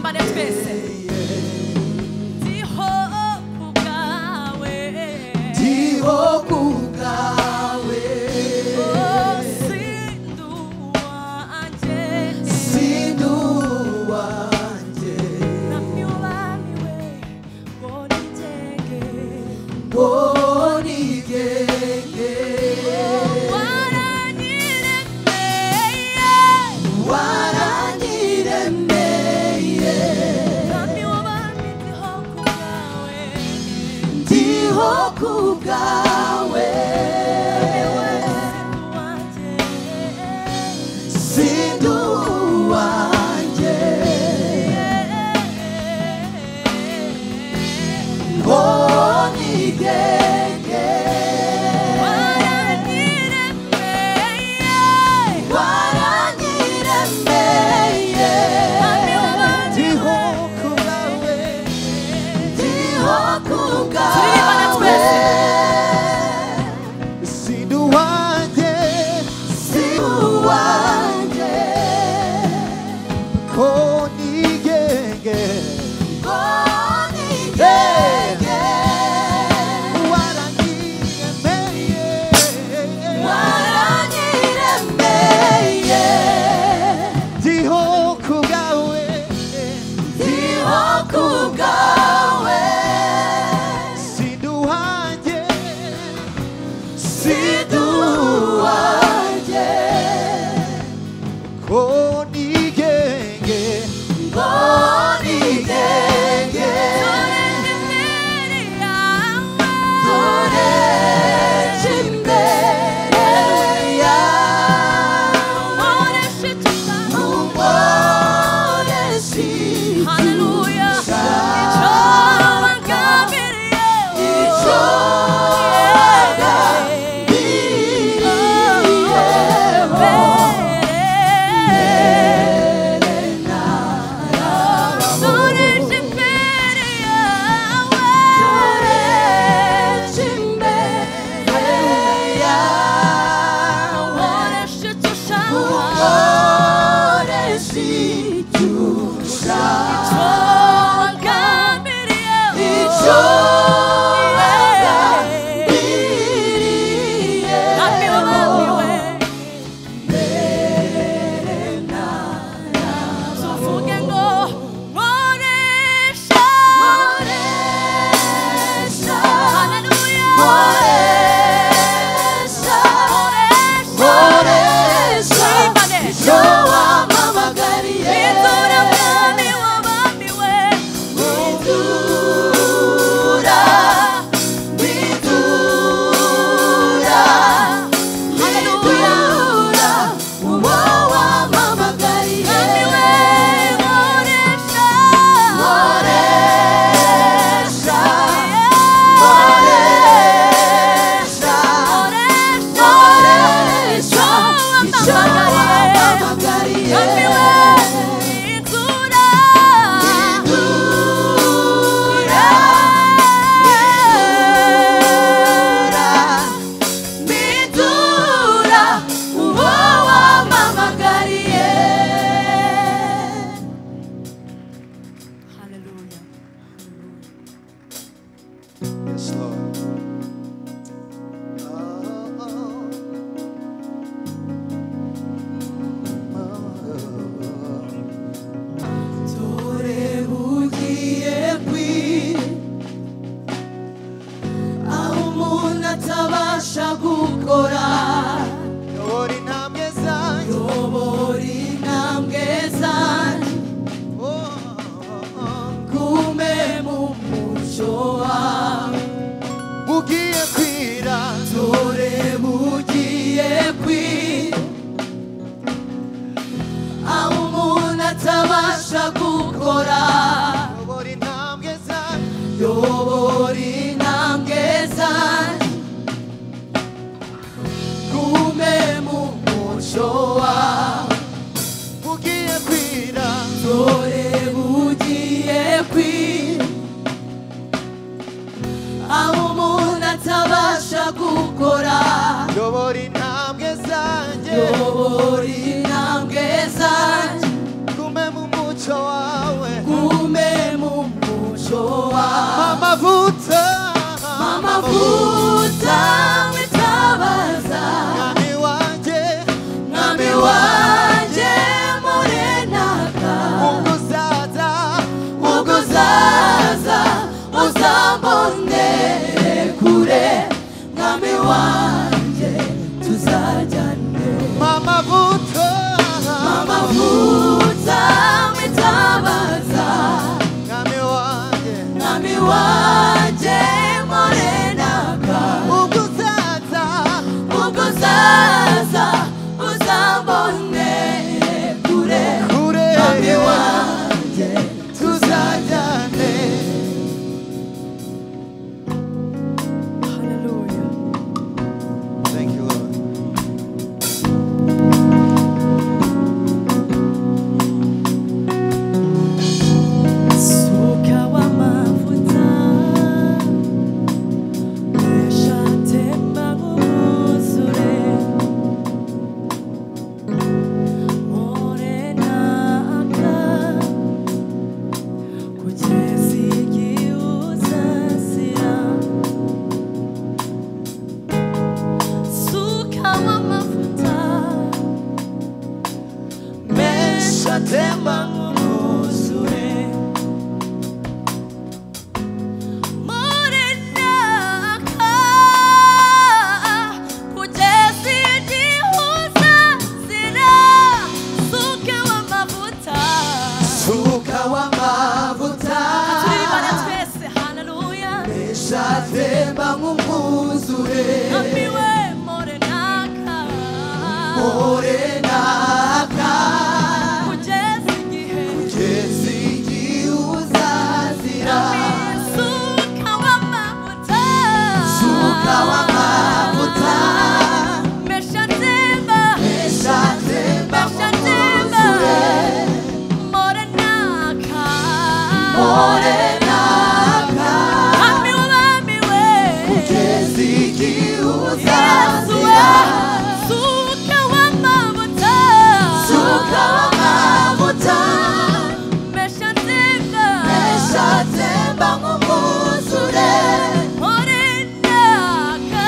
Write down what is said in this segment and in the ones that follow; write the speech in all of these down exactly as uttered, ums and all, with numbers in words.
turirimbane twese ndiho kubwawe ndiho kubwawe sinduwanje sinduwanje namwe ubamiwe ngo nitege ngo nigenge waranyiremeye namwe ubami ndiho kubwawe kubwawe sinduwanje ngo nigenge waranyiremeye ndiho kubwawe ndiho kubwawe sinduwanje sinduwanje ko nigenge ko nigenge waranyiremeye waranyiremeye ndiho kubwawe ndiho kubwawe sinduwanje sinduwanje ko nigenge ko nigenge tureje imbere yawe umuboreshi Hallelujah. icyo Yobora intambwe zanjye, gume mu mucyo wawe. amavuta witabaza mwami wanje mwami wanje murenaka ugusaza uguzaza uzambonere kure mwami wanje tuzajyane mamavuta amavuta witabaza mwami wanje mwami wanje murenaka ugusaza uguzaza uzambonere kure kure mwami wanje tuzajyane. Hallelujah. Thank you, Lord. Suka wa mafuta Neshatemba nguzure Morenaka Kugeza igihe uzazira Suka wa mafuta Meshatemba nguzure Morenaka kugeza igihe uzazira Suka w'amavuta suka w'amavuta turibana twese haleluya meshatemba nk'umwuzure Namiwe morenaka morenaka kugeza igihe kugeza igihe uzazira Suka w'amavuta suka w'amavuta Meshatemba meshatemba Meshatemba nk'umwuzure Morenaka morenaka Mwami w'abami we kugeza igihe Yesu we uzazira Suka w'amavuta suka w'amavuta Meshatemba meshatemba nk'umwuzure Morenaka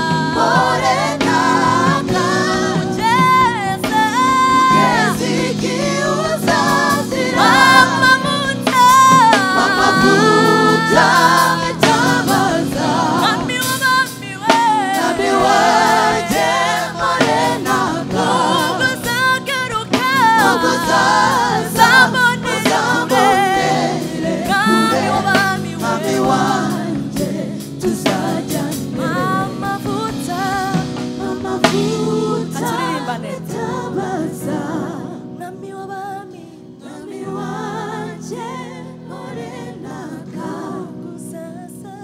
morenaka Kugeza kugeza igihe uzazira amavuta amavuta witabaza Mwami w'abami we mwami wanje morenaka Uzagaruka uguzaza uzambonere Mwami w'abami mwami we wanje tuzajyane amavuta amavuta Aturimbane. witabaza Mwami w'abami mwami wanje morenaka uzaza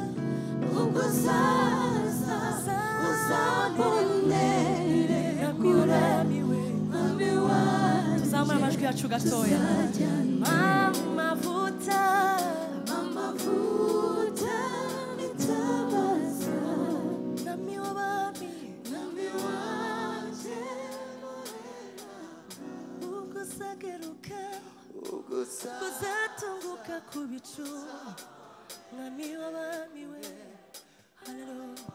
uguzaza uzambonere kure Mwami we mwami wanje tuzamura amajwi yacu gatoya amavuta amavuta witabaza Mwami w'abami mwami wanje uguzageruka uguzaza uzatunguka ku bicu Mwami w'abami we haleluya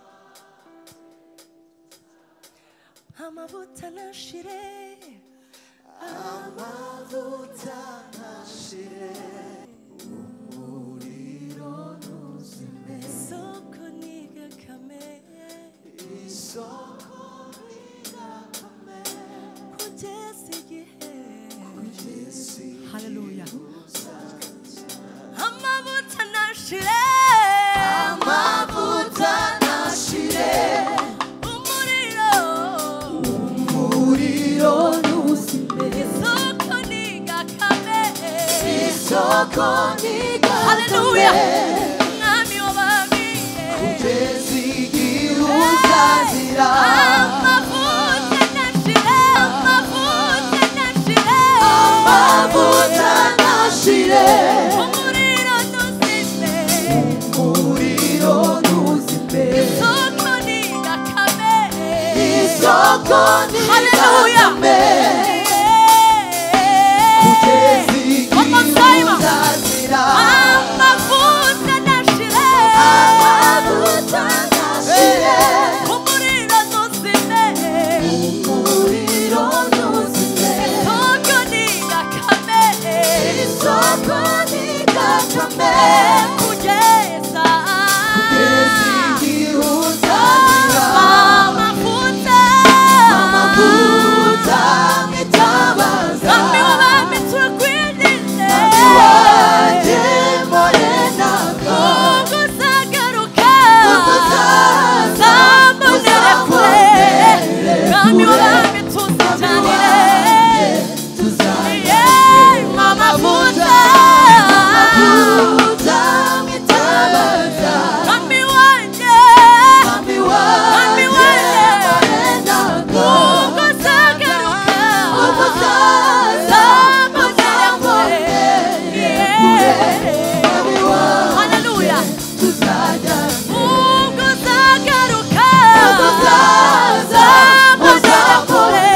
amavuta nashire amavuta nashire umuriro ntuzime isoko nigakame isoko rigakame kugeza igihe kugeza igihe haleluya uzazira amavuta nashire amavuta nashire umuriro umuriro ntuzime isoko nigakame isoko haleluya ntigakame mwami w'abami kugeza igihe uzazira amavuta nashire amavuta nashire amavuta nashire umuriro ntuzime umuriro ntuzime isoko nigakame isoko haleluya ntigakame kugeza igihe uzazira amavuta nashire amavuta bami tuzajyanire tuzajya amavuta amavuta mwitabaza mwami wanjye mwami wanjye warendaga ubwo uzagaruka ubwo uzaza kugira ngo ngere kure mwami wanjye haleluya tuzajya ubwo uzagaruka ubwo uzaza kugera kure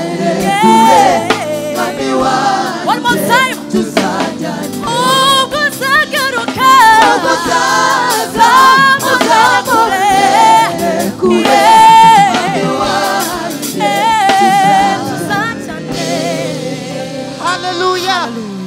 mwami wanjye one more time tuzajya ubwo uzagaruka ubwo uzaza kugera kure kure mwami wanjye tuzajyane Hallelujah.